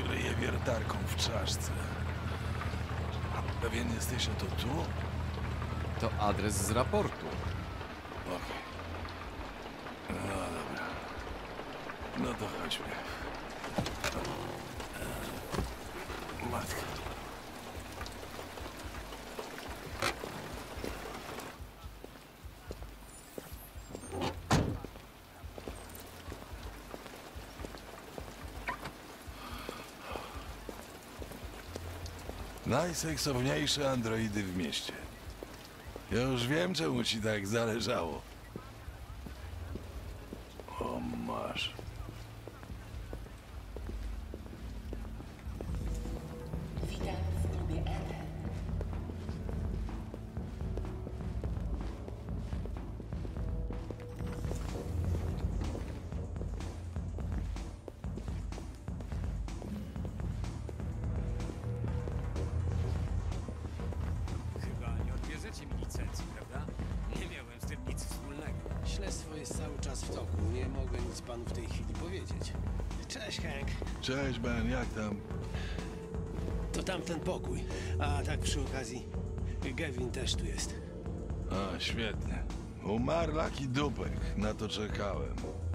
ryje wiertarką w czaszce. Pewien jesteś, że to tu? To adres z raportu. Okej. No dobra. No to chodźmy. Matka. Najseksowniejsze androidy w mieście. Ja już wiem, czemu ci tak zależało. O, masz. Witam w klubie Eden. Chyba nie odbierzecie mi licencji, prawda? Nie miałem z tym nic wspólnego. Śledztwo jest cały czas w toku. Nie mogę nic panu w tej chwili powiedzieć. Cześć, Hank. Cześć, Ben, jak tam? To tamten pokój. A tak przy okazji, Gavin też tu jest. A, świetnie. Umarł Lucky Dupek. Na to czekałem.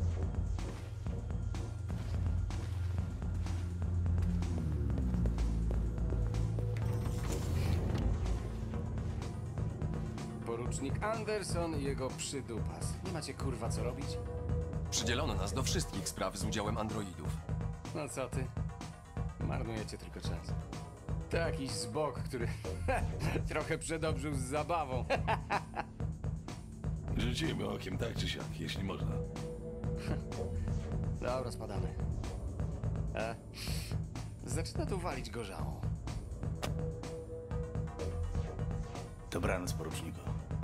Porucznik Anderson i jego przydupas. Nie macie kurwa co robić? Przydzielono nas do wszystkich spraw z udziałem androidów. No co ty? Marnujecie tylko czas. To jakiś zbok, który trochę przedobrzył z zabawą. Rzucimy okiem tak czy siak, jeśli można. Dobra, spadamy. Zaczyna tu walić gorzałą. Dobranoc, poruczniku.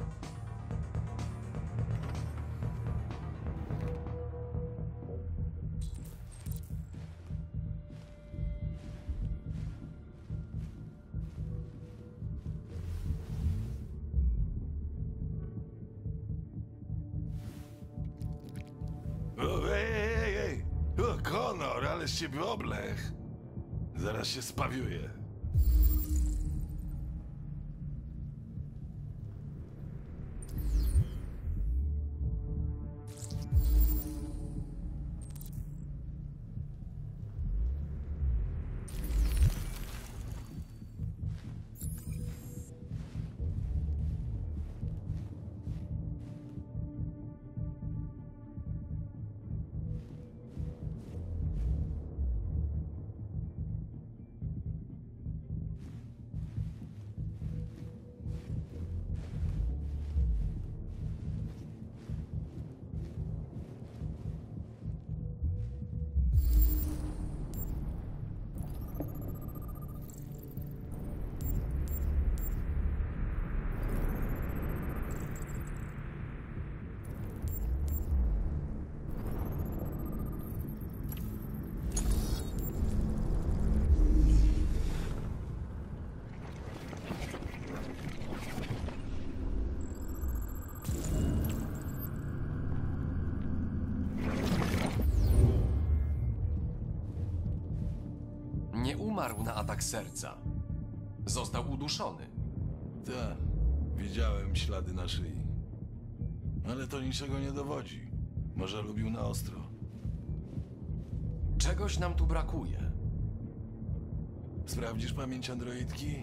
O, ej! O, Connor, ale z ciebie oblech. Zaraz się spawiuję. Nie umarł na atak serca. Został uduszony. Tak, widziałem ślady na szyi. Ale to niczego nie dowodzi. Może lubił na ostro. Czegoś nam tu brakuje. Sprawdzisz pamięć androidki?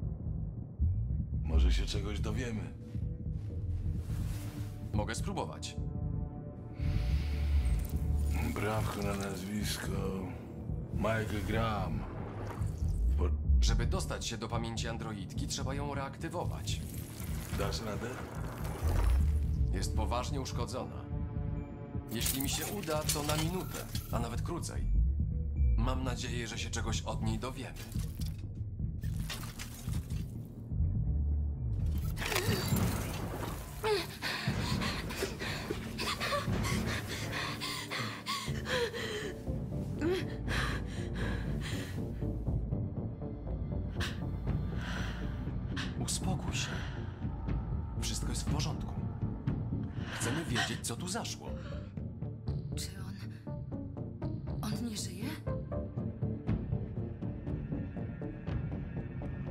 Może się czegoś dowiemy. Mogę spróbować. Brawko na nazwisko... Michael Graham. Żeby dostać się do pamięci androidki, trzeba ją reaktywować. Dasz radę? Jest poważnie uszkodzona. Jeśli mi się uda, to na minutę, a nawet krócej. Mam nadzieję, że się czegoś od niej dowiemy. Uspokój się. Wszystko jest w porządku. Chcemy wiedzieć, co tu zaszło. Czy on nie żyje?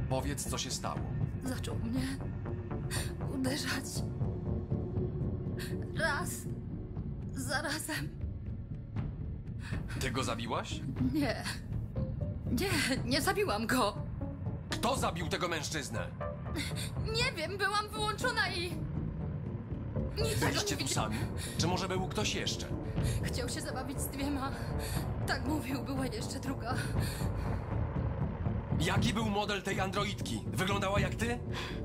Powiedz, co się stało. Zaczął mnie uderzać. Raz. Za razem. Ty go zabiłaś? Nie. Nie zabiłam go. Kto zabił tego mężczyznę? Nie wiem, byłam wyłączona i... Niczego Byliście nie tu widziałam. sami? Czy może był ktoś jeszcze? Chciał się zabawić z dwiema. Tak mówił, była jeszcze druga. Jaki był model tej androidki? Wyglądała jak ty?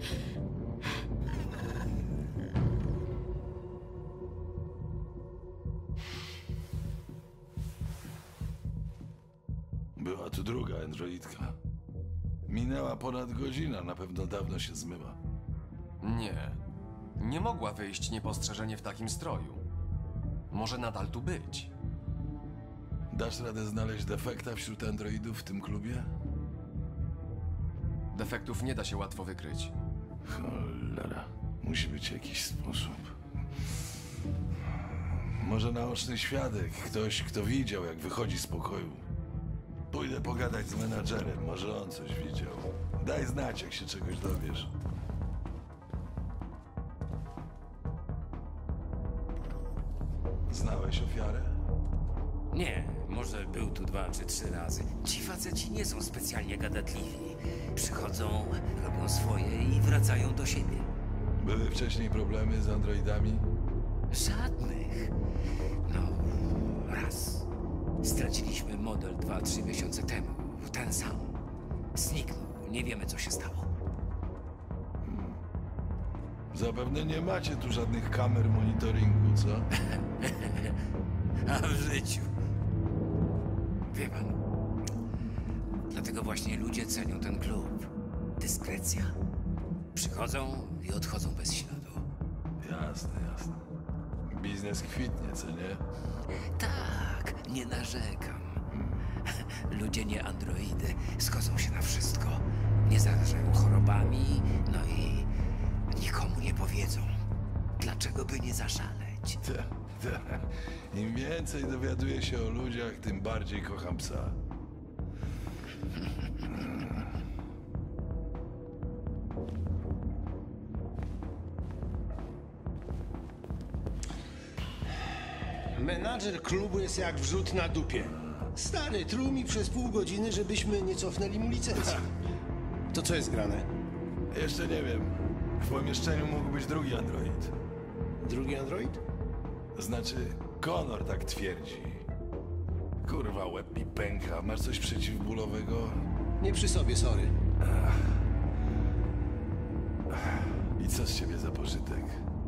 Była tu druga androidka. Minęła ponad godzina, na pewno dawno się zmyła. Nie. Nie mogła wyjść niepostrzeżenie w takim stroju. Może nadal tu być. Dasz radę znaleźć defekta wśród androidów w tym klubie? Defektów nie da się łatwo wykryć. Cholera, musi być jakiś sposób. Może naoczny świadek, ktoś, kto widział, jak wychodzi z pokoju. Pójdę pogadać z menadżerem, może on coś widział. Daj znać, jak się czegoś dowiesz. Znałeś ofiarę? Nie, może był tu 2 czy 3 razy. Ci faceci nie są specjalnie gadatliwi. Przychodzą, robią swoje i wracają do siebie. Były wcześniej problemy z androidami? Żadnych. No, raz. Straciliśmy model 2-3 miesiące temu. Ten sam. Zniknął. Nie wiemy, co się stało. Zapewne nie macie tu żadnych kamer monitoringu, co? A w życiu. Wie pan. Dlatego właśnie ludzie cenią ten klub. Dyskrecja. Przychodzą i odchodzą bez śladu. Jasne, jasne. Biznes kwitnie, co nie? Tak, nie narzekam. Ludzie nie androidy. Zgodzą się na wszystko. Nie zarażają chorobami, no i nikomu nie powiedzą. Dlaczego by nie zaszaleć? Im więcej dowiaduję się o ludziach, tym bardziej kocham psa. Menadżer klubu jest jak wrzut na dupie. Stary, truł mi przez pół godziny, żebyśmy nie cofnęli mu licencji. To co jest grane? Jeszcze nie wiem. W pomieszczeniu mógł być drugi android. Drugi android? Znaczy, Connor tak twierdzi. Kurwa, łeb mi pęka. Masz coś przeciwbólowego? Nie przy sobie, sorry. I co z ciebie za pożytek?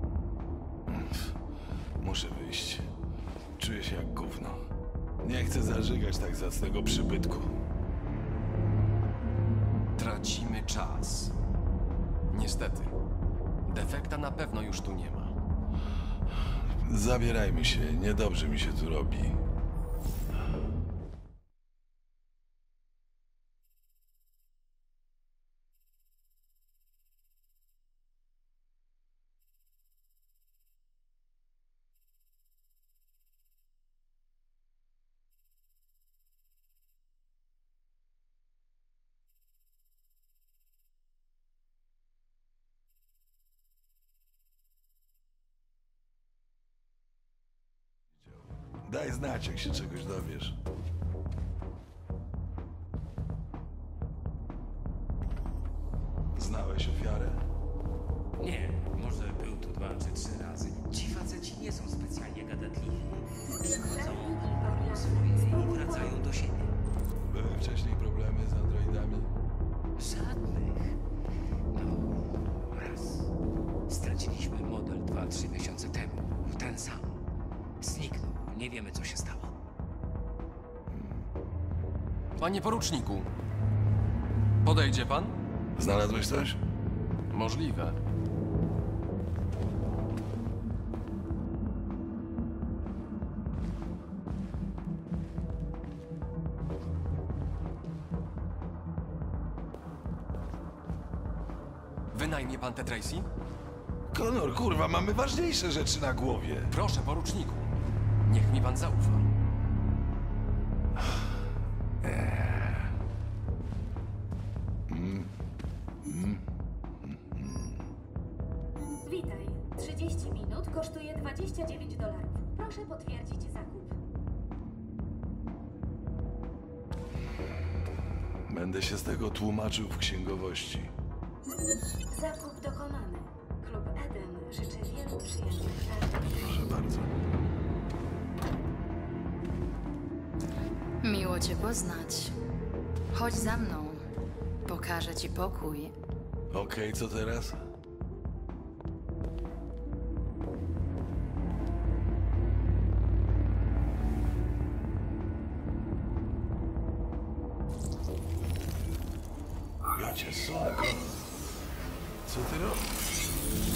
Muszę wyjść. Czuję się jak gówno. Nie chcę zażygać tak zacnego przybytku. Tracimy czas. Niestety. Defekta na pewno już tu nie ma. Zabierajmy się, niedobrze mi się tu robi. Daj znać, jak się czegoś dowiesz. Znałeś ofiarę? Nie, może był tu 2 czy 3 razy. Ci faceci nie są specjalnie gadatliwi. Przychodzą, robią swoje i wracają do siebie. Były wcześniej problemy z androidami? Żadnych. No, raz. Straciliśmy model 2-3 miesiące temu. Ten sam. Zniknął. Nie wiemy, co się stało. Panie poruczniku, podejdzie pan? Znalazłeś coś? Możliwe. Wynajmie pan tę Tracy? Connor, kurwa, mamy ważniejsze rzeczy na głowie. Proszę, poruczniku. Niech mi pan zaufa. kosztuje $29. Proszę potwierdzić zakup. Będę się z tego tłumaczył w księgowości. Zakup dokonany. Klub Eden życzy wielu przyjemnych targów. Proszę bardzo. Miło cię poznać. Chodź za mną. Pokażę ci pokój. Okej, co teraz? Ja cię sunę. Co ty robisz?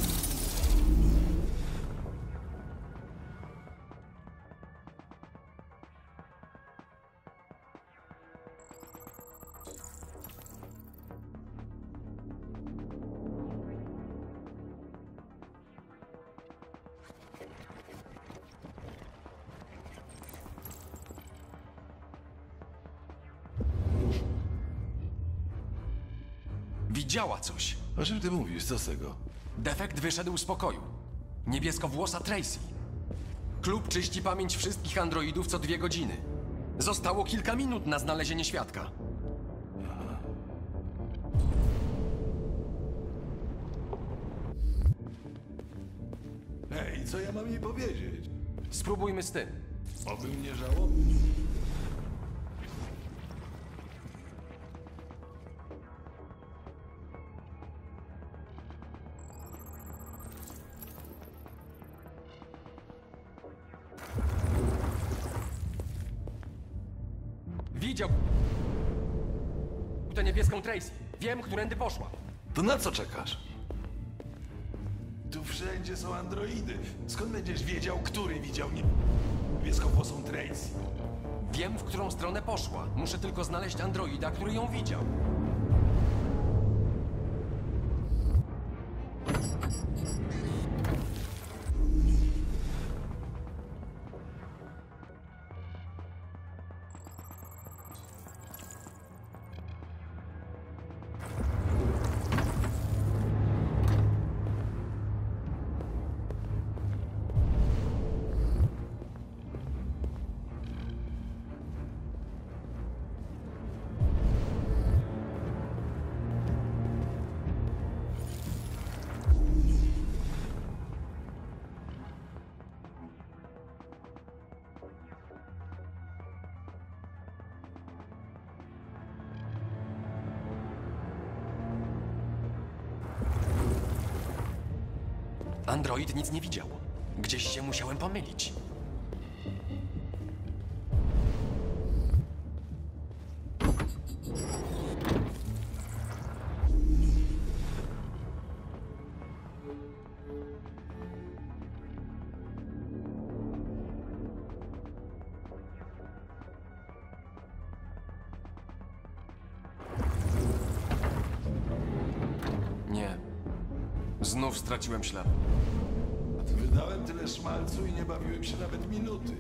Widziała coś. O czym ty mówisz? Co z tego? Defekt wyszedł z pokoju. Niebieskowłosa Tracy. Klub czyści pamięć wszystkich androidów co 2 godziny. Zostało kilka minut na znalezienie świadka. Hej, co ja mam jej powiedzieć? Spróbujmy z tym. Obym nie żałował. Widział tę niebieską Tracy. Wiem, którędy poszła. To na co czekasz? Tu wszędzie są androidy. Skąd będziesz wiedział, który widział niebieskowłosą Tracy? Wiem, w którą stronę poszła. Muszę tylko znaleźć androida, który ją widział. Android nic nie widział. Gdzieś się musiałem pomylić. Nie. Znów straciłem ślad. Wydałem tyle szmalcu i nie bawiłem się nawet minuty.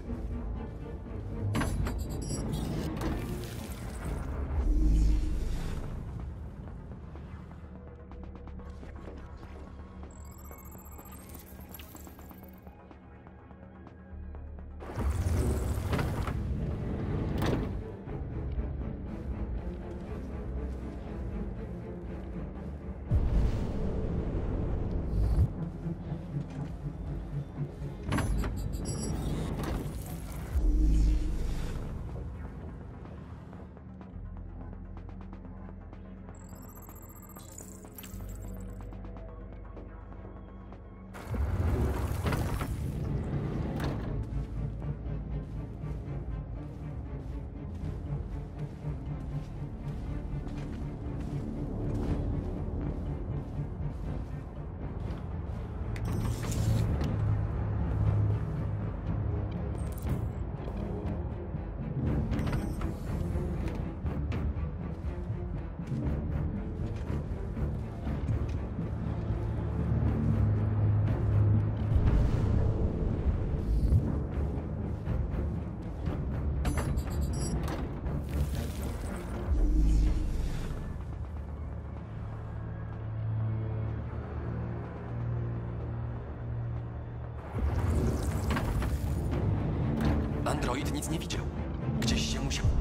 Android nic nie widział. Gdzieś się musiał...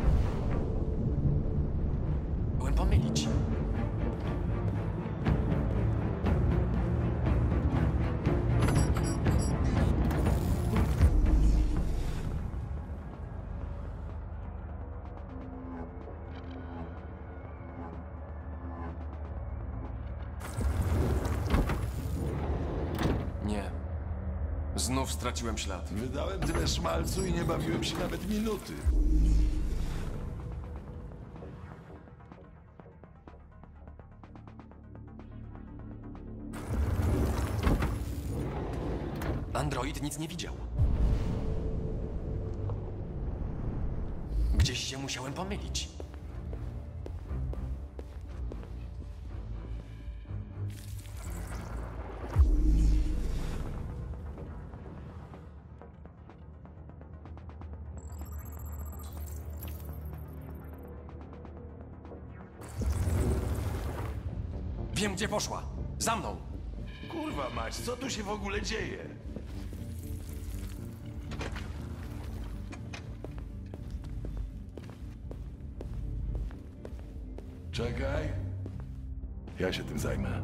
Byłem pomylić. Nie. Znów straciłem ślad. Wydałem tyle szmalcu i nie bawiłem się nawet minuty. Android nic nie widział. Gdzieś się musiałem pomylić. Wiem, gdzie poszła. Za mną. Kurwa mać, co tu się w ogóle dzieje? Czekaj. Ja się tym zajmę.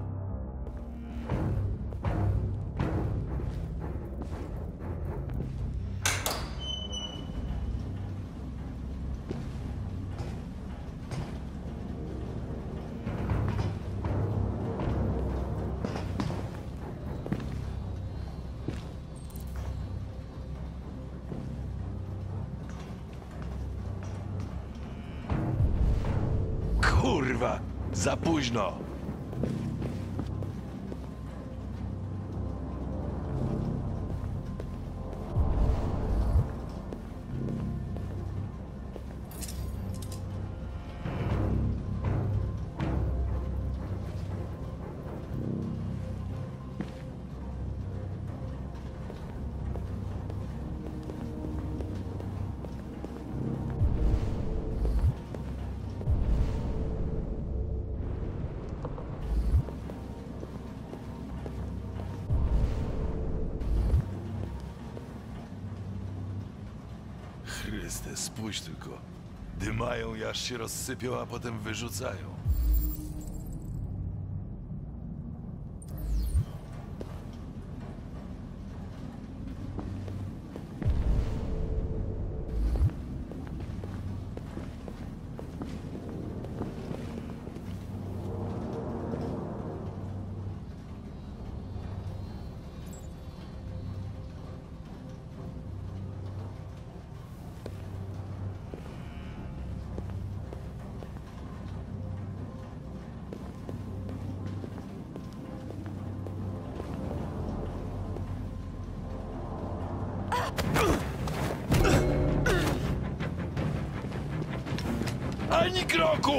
Kurwa, za późno. Chryste, spójrz tylko. Dymają i aż się rozsypią, a potem wyrzucają. Ani kroku!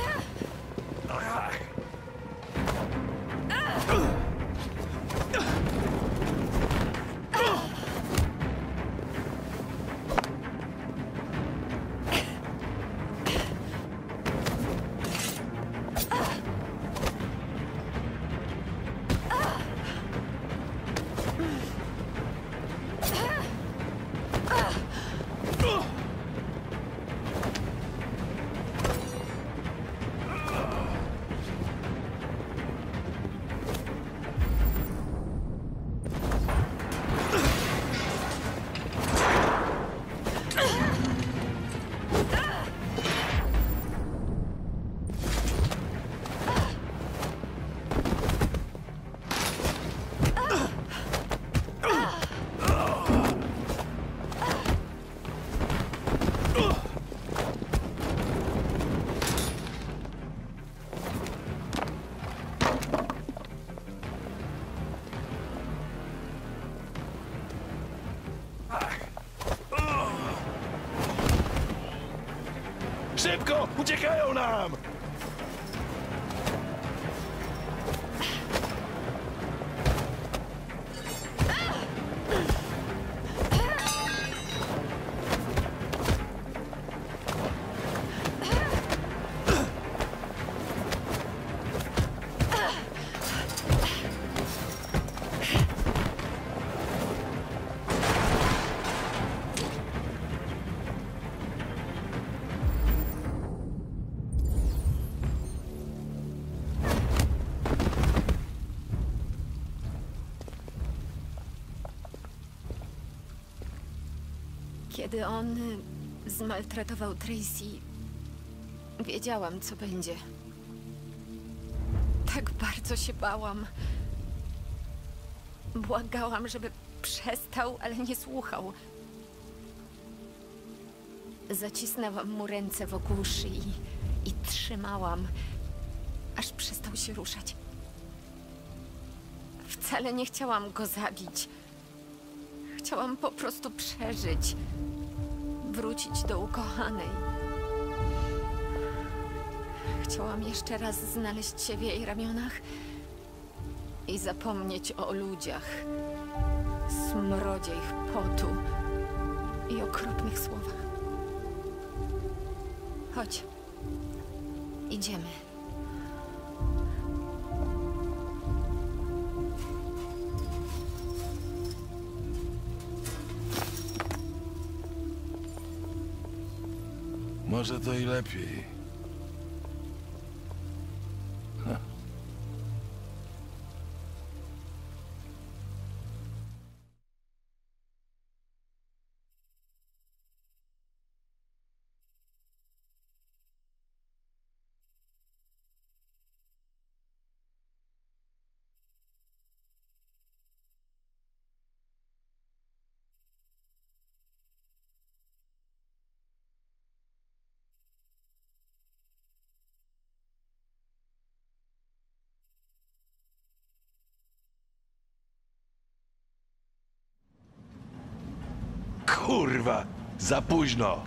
Szybko! Uciekają nam! Kiedy on zmaltretował Tracy, wiedziałam, co będzie. Tak bardzo się bałam. Błagałam, żeby przestał, ale nie słuchał. Zacisnęłam mu ręce wokół szyi i trzymałam, aż przestał się ruszać. Wcale nie chciałam go zabić. Chciałam po prostu przeżyć. Wrócić do ukochanej. Chciałam jeszcze raz znaleźć się w jej ramionach i zapomnieć o ludziach, smrodzie ich potu i okropnych słowach. Chodź. Idziemy. Może to i lepiej. Kurwa, za późno.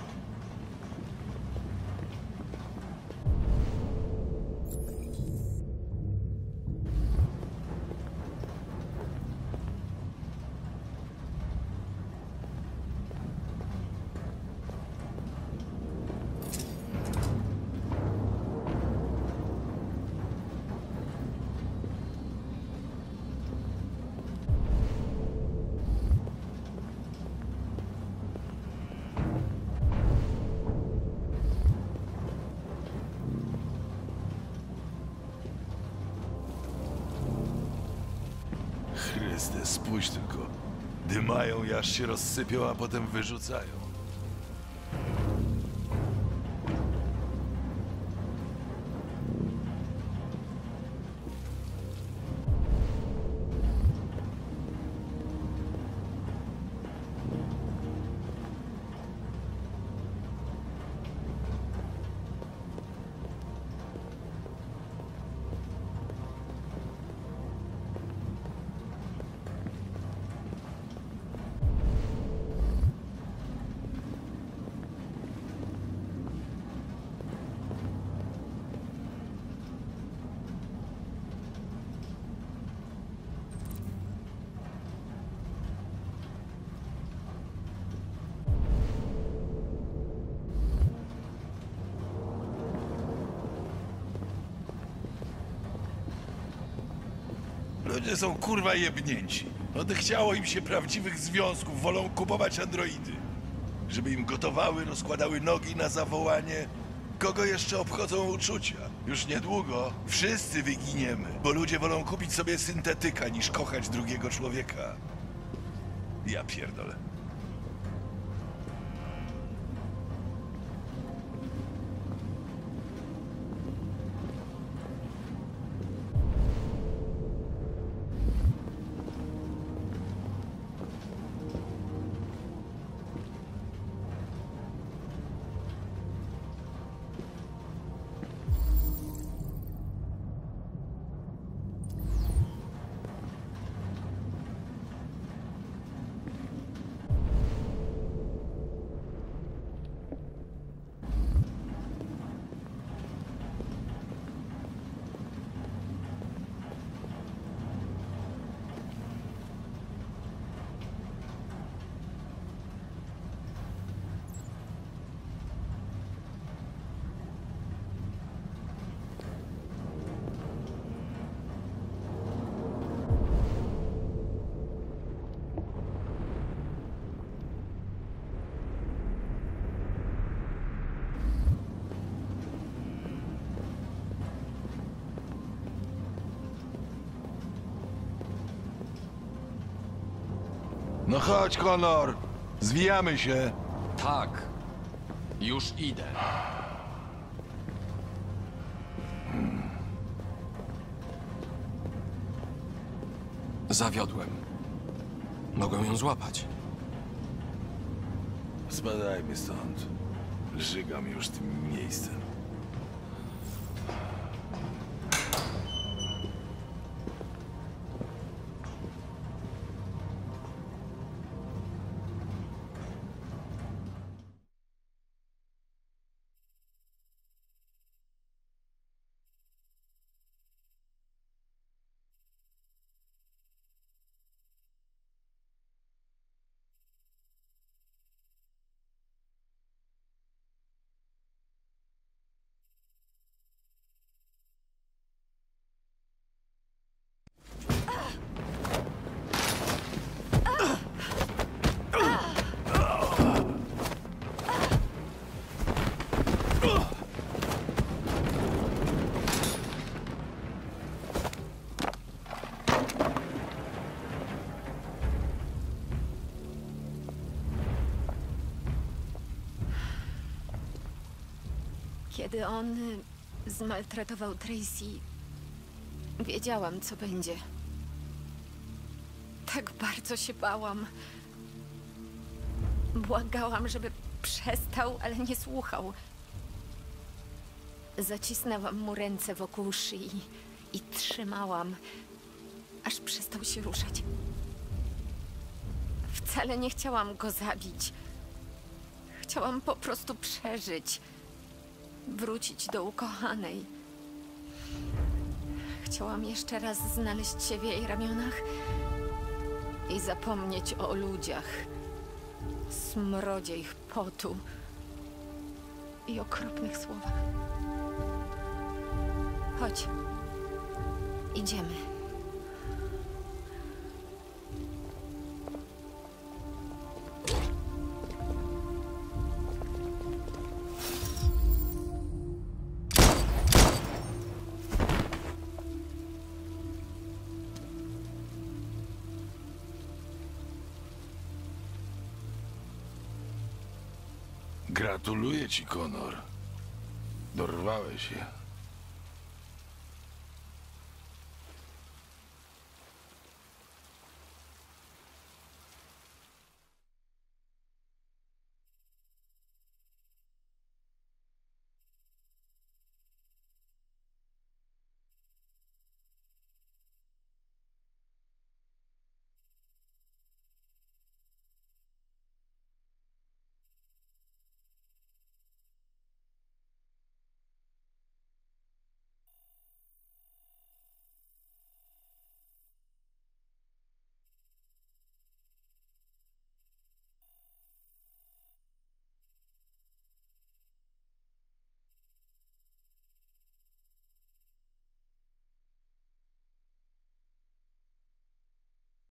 Chryste, spójrz tylko. Dymają i aż się rozsypią, a potem wyrzucają. Ludzie są kurwa jebnięci. Odechciało im się prawdziwych związków, wolą kupować androidy. Żeby im gotowały, rozkładały nogi na zawołanie. Kogo jeszcze obchodzą uczucia? Już niedługo wszyscy wyginiemy, bo ludzie wolą kupić sobie syntetyka niż kochać drugiego człowieka. Ja pierdolę. No chodź, Connor. Zwijamy się. Tak. Już idę. Zawiodłem. Mogłem ją złapać. Spadajmy stąd. Żygam już tym miejscem. Kiedy on zmaltretował Tracy, wiedziałam, co będzie. Tak bardzo się bałam. Błagałam, żeby przestał, ale nie słuchał. Zacisnęłam mu ręce wokół szyi i trzymałam, aż przestał się ruszać. Wcale nie chciałam go zabić. Chciałam po prostu przeżyć. Wrócić do ukochanej. Chciałam jeszcze raz znaleźć się w jej ramionach i zapomnieć o ludziach, smrodzie ich potu i okropnych słowach. Chodź. Idziemy. Gratuluję ci, Connor. Dorwałeś się.